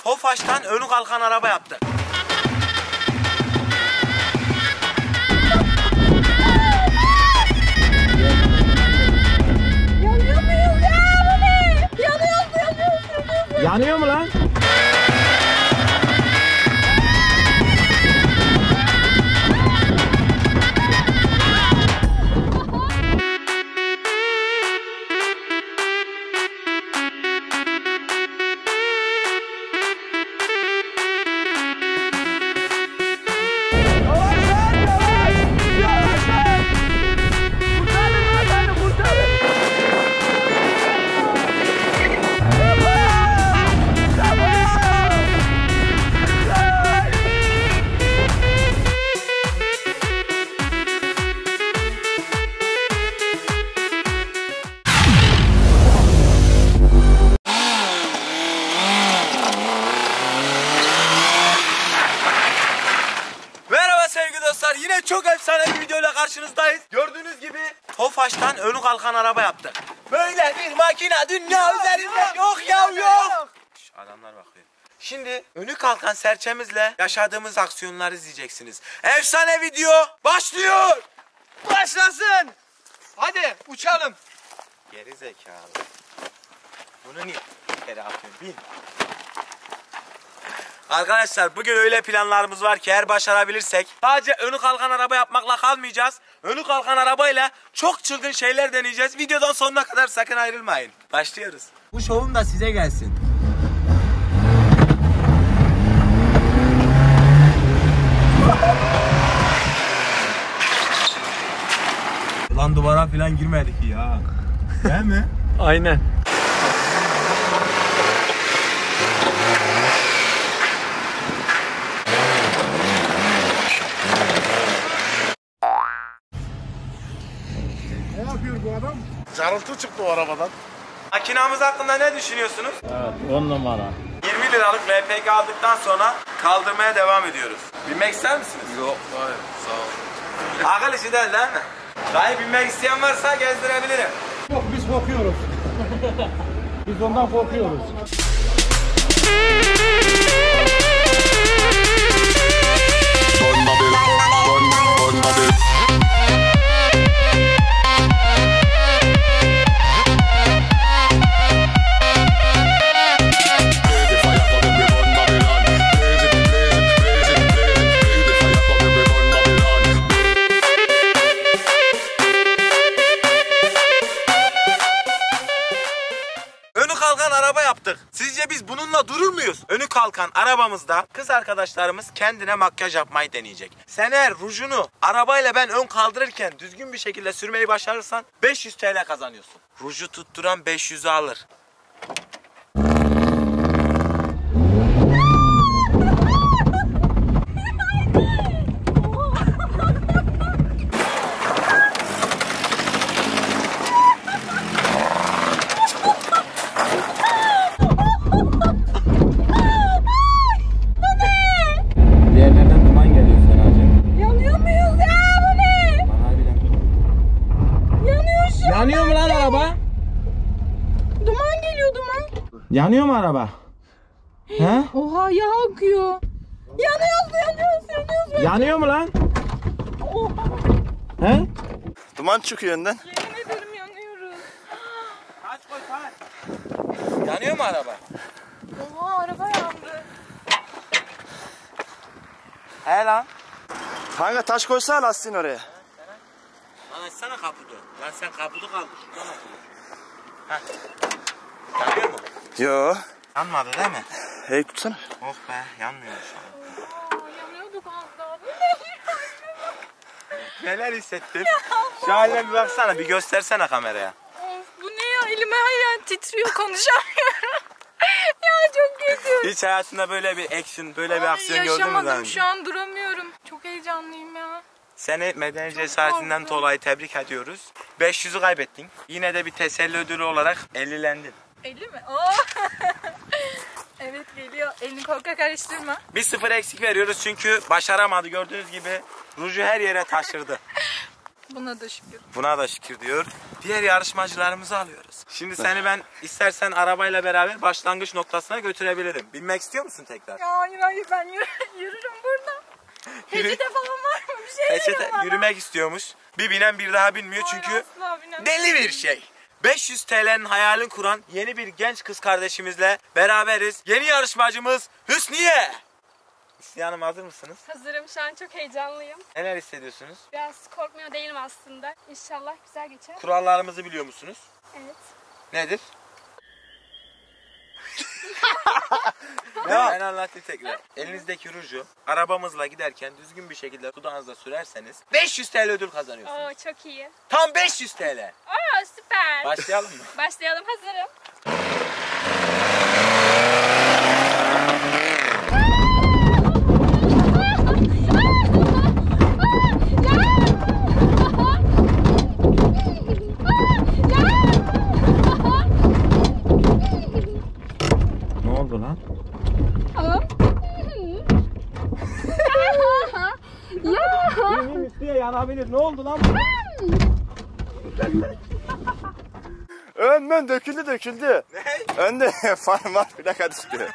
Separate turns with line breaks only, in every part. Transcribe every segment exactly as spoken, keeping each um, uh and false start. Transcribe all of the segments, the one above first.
Tofaş'tan önü kalkan araba yaptık.
Yanıyor muyuz ya? Bu ne? Yanıyoruz, yanıyoruz, yanıyoruz.
Yanıyor mu lan?
Yine çok efsane bir videoyla karşınızdayız. Gördüğünüz gibi Tofaş'tan önü kalkan araba yaptık. Böyle bir makine dünya üzerinde yok ya yok. Şş, adamlar bakıyor. Şimdi önü kalkan serçemizle yaşadığımız aksiyonları izleyeceksiniz. Efsane video başlıyor.
Başlasın. Hadi uçalım.
Geri zekalı. Bunu niye yere atıyorsun? Bil. Arkadaşlar bugün öyle planlarımız var ki eğer başarabilirsek sadece önü kalkan araba yapmakla kalmayacağız. Önü kalkan arabayla çok çılgın şeyler deneyeceğiz. Videodan sonuna kadar sakın ayrılmayın. Başlıyoruz. Bu şovum da size gelsin. Lan duvara falan girmedik ya. Değil mi?
Aynen.
Carıltı çıktı o arabadan.
Makinamız hakkında ne düşünüyorsunuz?
Evet, on numara.
yirmi liralık L P G aldıktan sonra kaldırmaya devam ediyoruz. Binmek ister misiniz?
Yok, hayır, sağ ol.
Akıl işi değil değil mi? Dayı binmek isteyen varsa gezdirebilirim.
Yok, biz korkuyoruz. Biz ondan korkuyoruz.
Sizce biz bununla durur muyuz? Önü kalkan arabamızda kız arkadaşlarımız kendine makyaj yapmayı deneyecek. Sen eğer rujunu arabayla ben ön kaldırırken düzgün bir şekilde sürmeyi başarırsan beş yüz TL kazanıyorsun. Ruju tutturan beş yüzü alır.
Yanıyor mu lan araba?
Duman geliyor, duman.
Yanıyor mu araba? He?
Oha, yağ akıyor. Yanıyoruz, yanıyoruz, yanıyoruz.
Yanıyor mu lan?
Oha.
He?
Duman çıkıyor önden.
Yemin ederim yanıyoruz.
Kaç koy kaç. Yanıyor mu araba?
Oha, araba yandı.
He lan.
Kanka taş koysana lastiğin oraya.
Lan açsana kaputu. Lan sen kaputu kaldır. Şuradan açılır. Heh. Yanıyor mu?
Yo.
Yanmadı değil mi?
Hey tutsana.
Oh be, yanmıyor şu an.
Aa, yanıyorduk az daha.
Neler hissettin? Şu haline bir baksana, bir göstersene kameraya.
Of, bu ne ya? Elim her yer titriyor, konuşamıyorum. Ya çok kötü.
Hiç hayatında böyle bir action, böyle bir
Ay,
aksiyon gördün mü daha
yaşamadım,
önce?
şu an duramıyorum. Çok heyecanlıyım ya.
Seni medeni cesaretinden dolayı tebrik ediyoruz. beş yüzü kaybettin. Yine de bir teselli ödülü olarak ellilendin.
elli mi? Oo. Evet, geliyor. Elini korkak karıştırma.
Bir sıfır eksik veriyoruz çünkü başaramadı. Gördüğünüz gibi ruju her yere taşırdı.
Buna da şükür.
Buna da şükür diyor. Diğer yarışmacılarımızı alıyoruz. Şimdi seni ben istersen arabayla beraber başlangıç noktasına götürebilirim. Binmek istiyor musun tekrar?
Ya hayır hayır ben yürü, yürürüm burada.
Yürü-
Peçete falan var mı? Bir şey
Peçete
verin bana.
yürümek istiyormuş. Bir binen bir daha binmiyor
Hayır,
çünkü
asla binemem.
deli bir şey. beş yüz T L'nin hayalini kuran yeni bir genç kız kardeşimizle beraberiz. Yeni yarışmacımız Hüsniye. Hüsniye Hanım hazır mısınız?
Hazırım, şu an çok heyecanlıyım.
Neler hissediyorsunuz?
Biraz korkmuyor değilim aslında. İnşallah güzel geçer.
Kurallarımızı biliyor musunuz?
Evet.
Nedir? Ya. Ben anlatayım tekrar. Elinizdeki ruju arabamızla giderken düzgün bir şekilde dudağınıza sürerseniz beş yüz T L ödül kazanıyorsunuz.
Oo çok iyi.
Tam beş yüz T L.
Aa süper.
Başlayalım mı?
Başlayalım, hazırım.
Ne oldu lan? Benim üstüye yanabilir. Ne oldu lan?
Ön ön döküldü döküldü.
Ne?
Önde far var plaka düştü.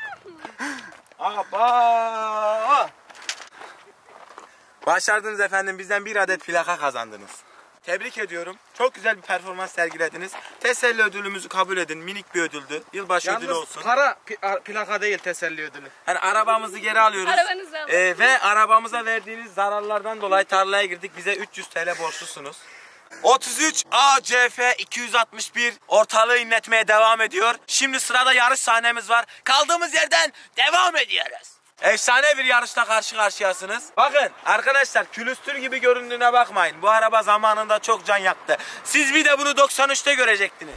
Aba! Başardınız efendim. Bizden bir adet plaka kazandınız. Tebrik ediyorum. Çok güzel bir performans sergilediniz. Teselli ödülümüzü kabul edin. Minik bir ödüldü. Yılbaşı ödülü olsun.
para plaka değil teselli ödülü.
Yani arabamızı geri alıyoruz.
Arabanızı alın.
Ee, ve arabamıza verdiğiniz zararlardan dolayı tarlaya girdik. Bize üç yüz T L borçlusunuz. otuz üç A C F iki yüz altmış bir ortalığı inletmeye devam ediyor. Şimdi sırada yarış sahnemiz var. Kaldığımız yerden devam ediyoruz. Efsane bir yarışla karşı karşıyasınız. Bakın arkadaşlar, külüstür gibi göründüğüne bakmayın. Bu araba zamanında çok can yaktı. Siz bir de bunu doksan üçte görecektiniz.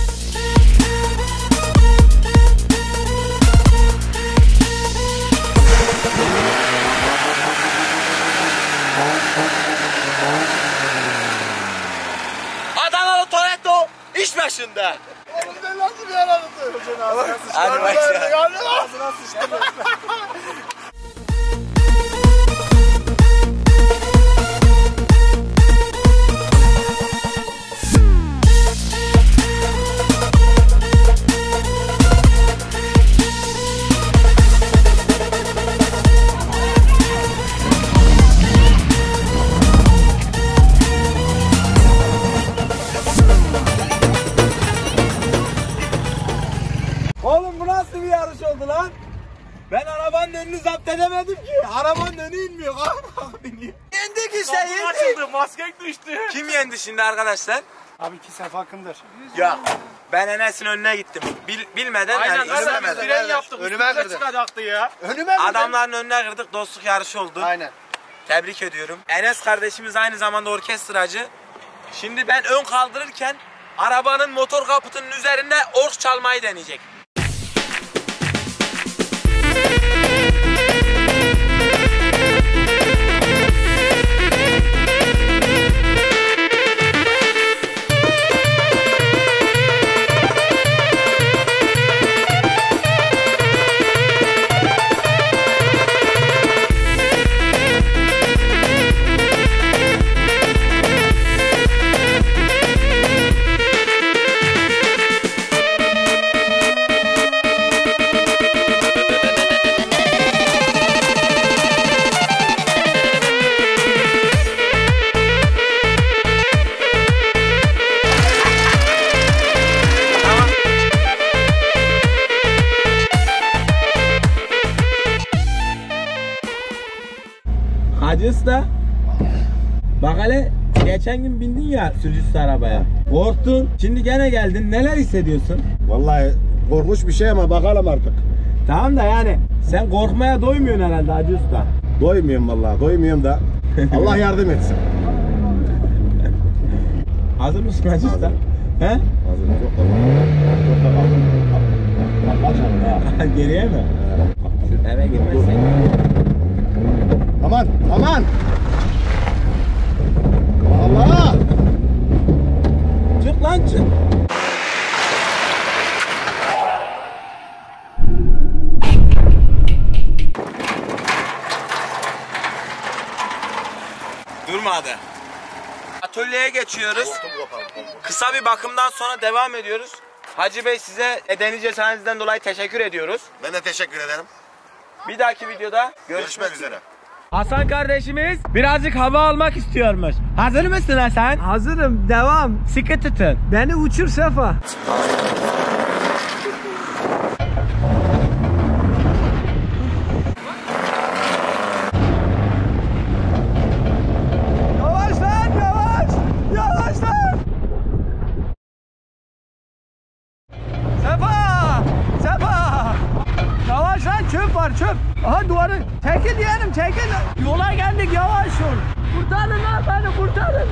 Adanalı Toretto iş başında.
Ben nasıl bir aradım?
Hadi başlayalım.
Ağzına sıçtım.
Oğlum bu nasıl bir yarış oldu lan? Ben arabanın önünü zapt edemedim ki. Arabanın önü inmiyor. Kalk biniyor. Yendik işte, yendik.
Açıldı, maske düştü.
Kim yendi şimdi arkadaşlar?
Abi iki sef hakkındır.
Ya ben Enes'in önüne gittim. Bil, bilmeden
Aynen,
yani
nasıl
istemeden.
fren yaptık.
Önüme
Önüme
kırdı.
çıkacaktı ya.
Önüme mi?
Adamların önüne kırdık, dostluk yarışı oldu.
Aynen.
Tebrik ediyorum. Enes kardeşimiz aynı zamanda orkestracı. Şimdi ben ön kaldırırken arabanın motor kaputunun üzerinde ork çalmayı deneyecek. Hacı Usta. Bak hele geçen gün bindin ya sürücüsüz arabaya. Korktun. Şimdi gene geldin. Neler hissediyorsun?
Vallahi korkunç bir şey ama bakalım artık.
Tamam da yani sen korkmaya doymuyorsun herhalde Hacı Usta.
Doymuyorum vallahi, doymuyorum da. Allah yardım etsin.
Hazır mısın Hacı Usta? He?
Hazır. Çok da çok da kaldım. Kaçalım ha.
Geriye mi? Eve girmezsek.
Aman, aman. Allah!
Çık lan çık. Durmadı. atölyeye geçiyoruz. Kısa bir bakımdan sonra devam ediyoruz. Hacı Bey size edeni cesaretinizden dolayı teşekkür ediyoruz.
Ben de teşekkür ederim.
Bir dahaki videoda görüşmek,
Görüşmek üzere.
Hasan kardeşimiz birazcık hava almak istiyormuş. Hazır mısın Hasan?
Hazırım. Devam.
Sıkı tutun.
Beni uçur Sefa. Yavaş lan yavaş. Yavaş lan. Sefa. Sefa. Yavaş lan, çöp var çöp. Aha duvarı. Çekil diyelim çekil. Yola geldik, yavaş ol. Kurtarın lan beni, kurtarın.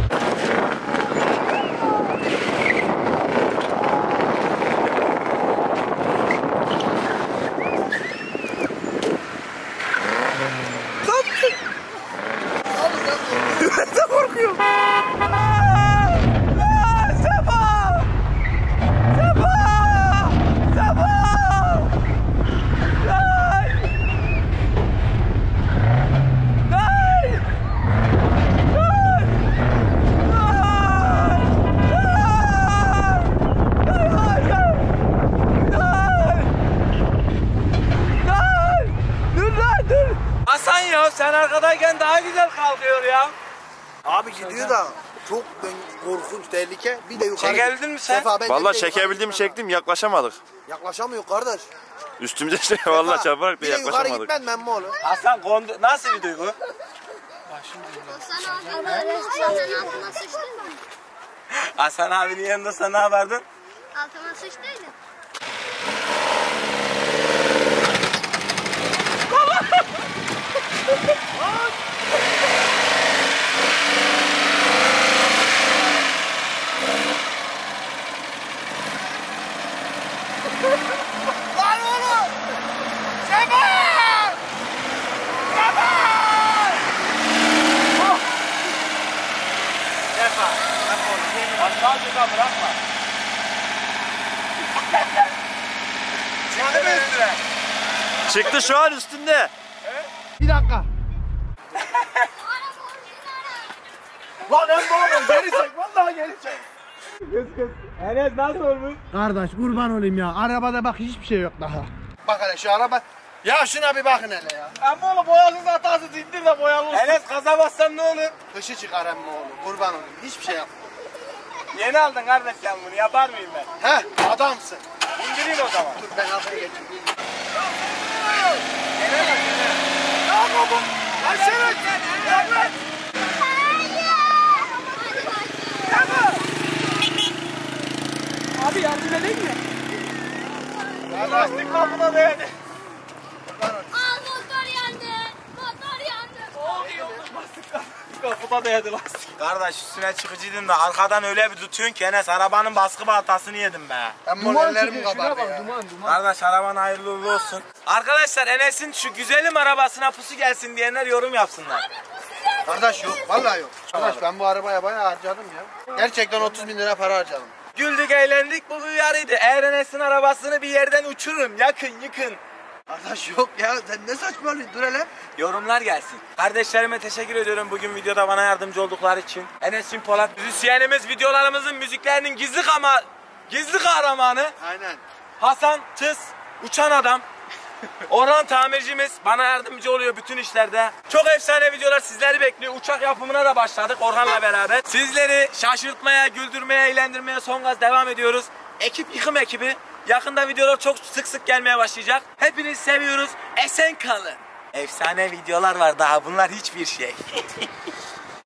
Hasan ya sen arkadayken daha güzel kalkıyor ya.
Abi gidiyor da çok korkunç tehlike. Bir de yukarı.
Çekebildin mi sen?
Sefa, ben
Vallahi
de
çekebildiğimi çektim, yaklaşamadık.
Yaklaşamıyor kardeş.
Üstümüze şey vallahi çarparak da
Bir de yukarı
yaklaşamadık.
gitmem ben mi oğlum?
Hasan kondu nasıl bir duygu?
Hasan abi senin altına sıçtın mı?
Hasan abinin yanında sana ne yapardın?
Altıma sıçtıydın.
Sefa. Aşağı çıka bırakma. Çıktı mı üstüne?
Çıktı şu an üstünde.
Bir dakika.
Lan en oğlum geri çek. Vallahi geri çek.
Enes nasıl olmuş?
Kardeş kurban olayım ya. Arabada bak hiçbir şey yok daha.
Bak hele şu araba. Ya şuna bir bakın hele ya.
Ama oğlum boyasız hatasız indir de boyalı olsun. Enes kaza bassam ne olur?
Kışı çıkar emmi oğlum. Kurban olayım. Hiçbir şey yap.
Yeni aldın kardeş sen bunu yapar mıyım ben?
Heh adamsın.
İndireyim o zaman.
Dur ben arkaya geçeyim.
Abi yardım edeyim mi?
Lastik kapıda değdi.
Aa motor yandı. Motor yandı.
Kapıda değdi lastik. Kardeş üstüne çıkıcıydın da arkadan öyle bir tutuyorsun ki Enes arabanın baskı baltasını yedim be.
Emmi ellerim kabardı ya.
Duman duman.
Kardeş araban hayırlı uğurlu olsun. Arkadaşlar Enes'in şu güzelim arabasına pusu gelsin diyenler yorum yapsınlar.
Kardeş yok. Vallahi yok. Kardeş ben bu arabaya bayağı harcadım ya. Gerçekten otuz bin lira para harcadım.
Güldük eğlendik bu bir uyarıydı. Eğer Enes'in arabasını bir yerden uçururum yakın yıkın.
Kardeş yok ya. Sen ne saçmalıyorsun? Dur hele.
Yorumlar gelsin. Kardeşlerime teşekkür ediyorum bugün videoda bana yardımcı oldukları için. Enes'in Polat müzisyenimiz videolarımızın müziklerinin gizli kama gizli kahramanı
Aynen.
Hasan Tıs uçan adam. Orhan tamircimiz bana yardımcı oluyor bütün işlerde. Çok efsane videolar sizleri bekliyor. Uçak yapımına da başladık Orhan'la beraber. Sizleri şaşırtmaya, güldürmeye, eğlendirmeye son gaz devam ediyoruz. Ekip yıkım ekibi. Yakında videolar çok sık sık gelmeye başlayacak. Hepinizi seviyoruz. Esen kalın. Efsane videolar var daha. Bunlar hiçbir şey.